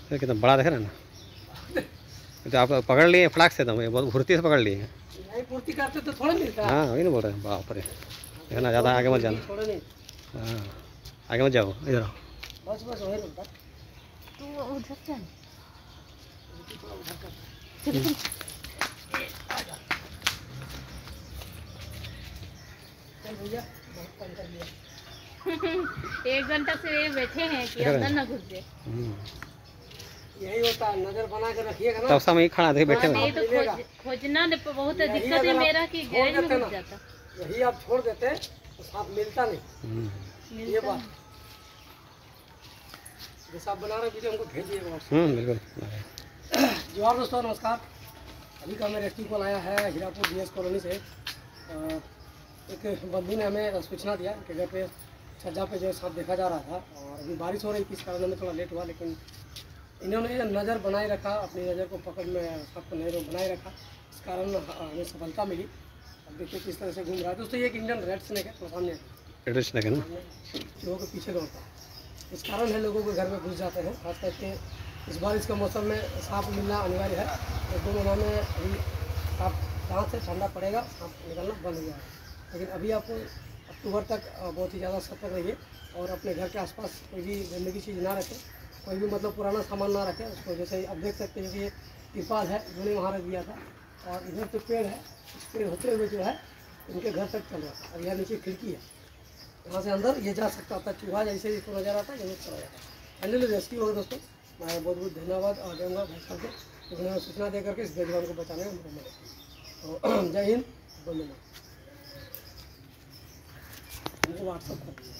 ये कितना बड़ा देख रहे हैं ना। तो आप पकड़ लिए फटाक से, तो ये बहुत फुर्ती से पकड़ लिए हैं। नहीं पूर्ति करते तो थोड़ा मिलता। हाँ वही ना बोल रहे हैं, बाप रे। देखना ज़्यादा आगे मत जाना। थोड़ा नहीं। हाँ आगे मत जाओ, इधर आओ। बस बस वही रुकता। तू उधर चल। चल भैया बहुत कम कर लिया। 1 घंटा से बैठे हैं कि अंदर ना घुस जाए। यही होता है, नजर बना के रखिएगा ना। तब समय खड़ा थे बैठे नहीं तो खोजना बहुत दिक्कत है मेरा कि गैरेज में घुस जाता। यही आप छोड़ देते तो सांप मिलता नहीं। ये बात जैसा आप बना रहे वीडियो हमको भेजिएगा। बिल्कुल। जोहार दोस्तों, नमस्कार। अभी का मैं रेस्क्यू कॉल आया है हीरापुर डीएस कॉलोनी से। एक बंदी ने हमें सूचना दिया कि घर पे छज्जा पे जो सांप देखा जा रहा था, और अभी बारिश हो रही थी, इस कारण हमें थोड़ा लेट हुआ, लेकिन इन्होंने नज़र बनाए रखा, अपनी नज़र को पकड़ में सांप को नज़र बनाए रखा, इस कारण हमें सफलता मिली। अब देखिए किस तरह से घूम रहा है। दोस्तों ये एक इंडियन रेड स्नेक है, तो सामने रेड स्नेक है ना, चूहों के पीछे दौड़ता है। इस कारण है लोगों के घर में घुस जाते हैं, खास करके इस बारिश के मौसम में सांप मिलना अनिवार्य है। 1-2 महीना में अभी सांप जहाँ से ठंडा पड़ेगा सांप निकलना बंद हो जाएगा, लेकिन अभी आप अक्टूबर तक बहुत ही ज़्यादा सतर्क रहिए और अपने घर के आसपास कोई भी गंदगी चीज़ ना रखें, कोई भी मतलब पुराना सामान ना रखें उसको। जैसे आप देख सकते हैं कि ये तिरपाल है, इन्होंने वहाँ रख दिया था, और इधर तो पेड़ है, इस पेड़ होते हुए जो है इनके घर तक चल रहा था। और यहाँ नीचे खिड़की है, यहाँ से अंदर ये जा सकता था। चूहा जैसे इसको नजर आता है जरूर चला जाता है। फाइनली रेस्क्यू होगा दोस्तों। मैं बहुत बहुत धन्यवाद दूँगा भाई साहब को, उन्होंने सूचना दे करके इस बेजवान को बचाने में मदद मिली। तो जय हिंद, वंदे मातरम। व्हाट्सअप कर